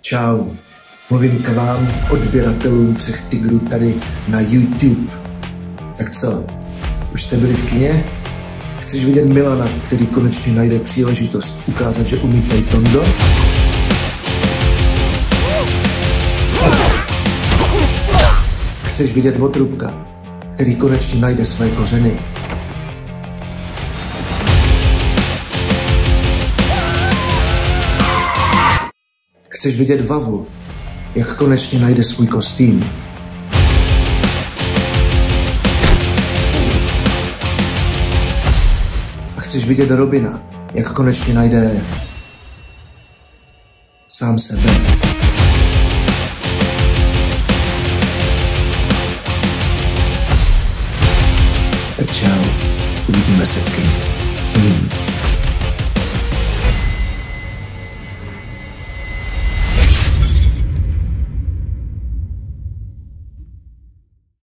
Čau, mluvím k vám, odběratelům Třech tigrů tady na YouTube. Tak co, už jste byli v kině? Chceš vidět Milana, který konečně najde příležitost ukázat, že umí taekwondo? Chceš vidět Otrubka, který konečně najde své kořeny? Chceš vidět Vavu, jak konečně najde svůj kostým? A chceš vidět Robina, jak konečně najde sám sebe? Tak čau, uvidíme se v kině.